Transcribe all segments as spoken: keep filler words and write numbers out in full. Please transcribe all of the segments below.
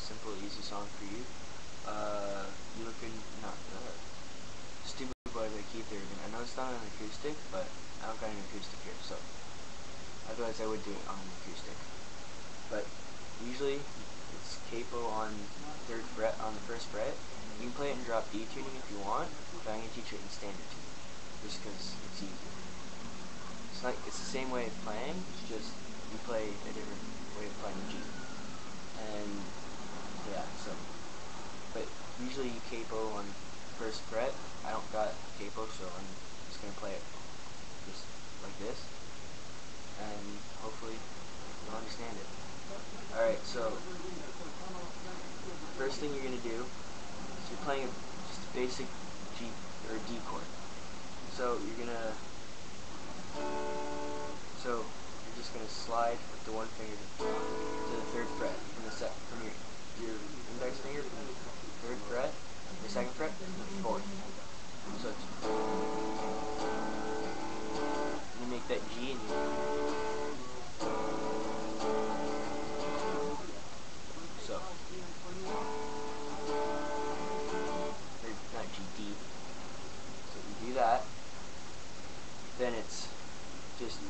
simple, easy song for you. Uh, you look good, not uh, Stupid Boy by Keith Urban. I know it's not an acoustic, but I don't got an acoustic here, so otherwise I would do it on an acoustic. But usually it's capo on third fret, on the first fret. You can play it in drop D tuning if you want, but I'm gonna teach it in standard tuning, just because it's easier. It's like it's the same way of playing. It's just you play a different way of playing G. And yeah, so. But usually you capo on first fret. I don't got capo, so I'm just gonna play it just like this, and hopefully you'll understand it. All right, so first thing you're gonna do is you're playing a, just a basic G or D chord. So you're gonna so you're just gonna slide with the one finger to the third fret from the set from your your index finger from the third fret, the second fret, and the fourth. So it's, you make that G and you so or not G, D. So you do that. Then it's just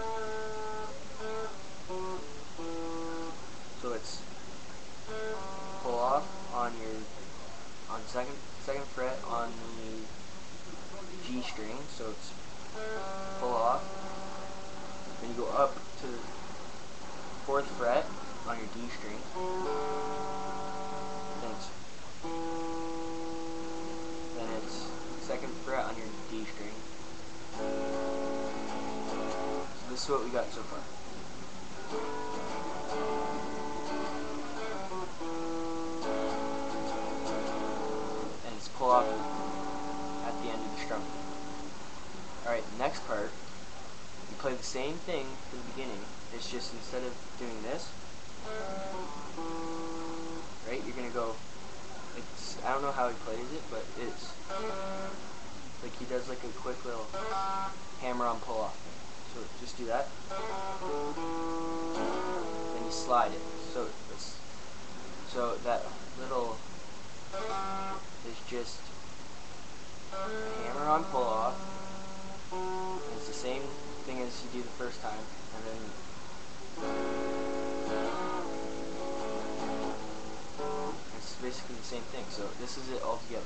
so it's pull off on your on second second fret on the G string, so it's pull off. Then you go up to the fourth fret on your D string. Then it's then it's second fret on your D string. So this is what we got so far. And it's pull off at the end of the strum. Alright, next part, you play the same thing for the beginning. It's just instead of doing this, right, you're gonna go, it's, I don't know how he plays it, but it's like he does like a quick little hammer on pull off thing. So just do that. Then you slide it. So it's, so that little is just a hammer on pull off. And it's the same thing as you do the first time, and then it's basically the same thing. So this is it all together.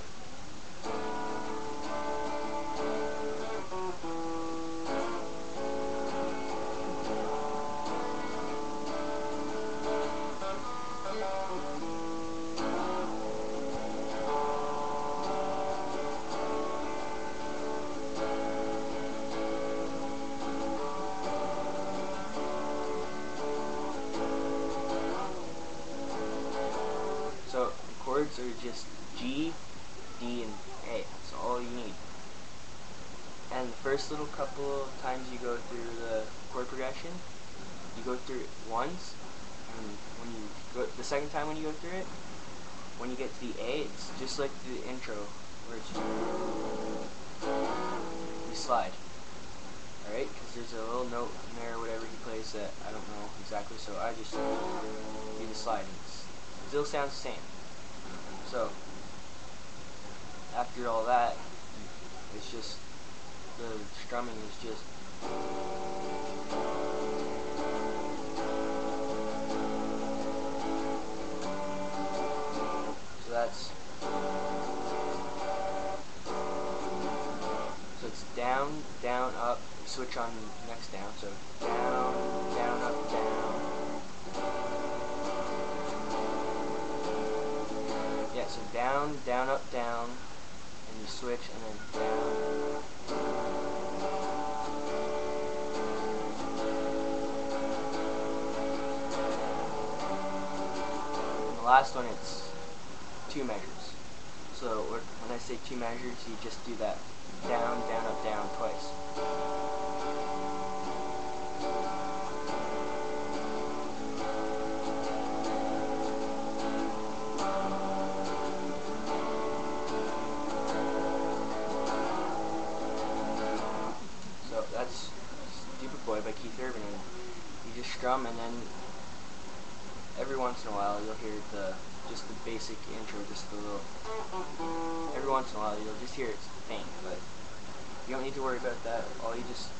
So the chords are just G, D, and A. That's all you need. And the first little couple of times you go through the chord progression, you go through it once, and when you go the second time when you go through it, when you get to the A, it's just like the intro, where it's you slide. Alright, because there's a little note in there, whatever he plays that I don't know exactly, so I just do the slide. It's, it still sounds the same. So, after all that, it's just, the strumming is just so that's so it's down, down, up, switch on next down, so down, down, up, down. Yeah, so down, down, up, down, and you switch, and then down. And the last one, it's two measures. So when I say two measures, you just do that down, down, up, down twice. So that's Stupid Boy by Keith Urban, and you just strum, and then every once in a while you'll hear the just the basic intro, just the little. Every once in a while you'll just hear it faint, but you don't need to worry about that. All you just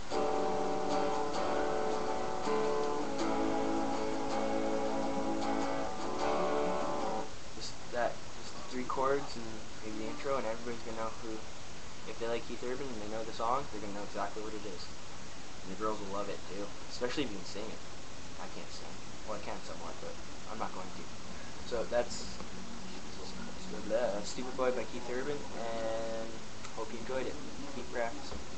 just that, just the three chords and maybe the intro, and everybody's gonna know who. If they like Keith Urban and they know the song, they're gonna know exactly what it is. And the girls will love it too, especially if you can sing it. I can't sing. Well, I can somewhat, but I'm not going to. So that's uh, Stupid Boy by Keith Urban, and hope you enjoyed it. Keep practicing.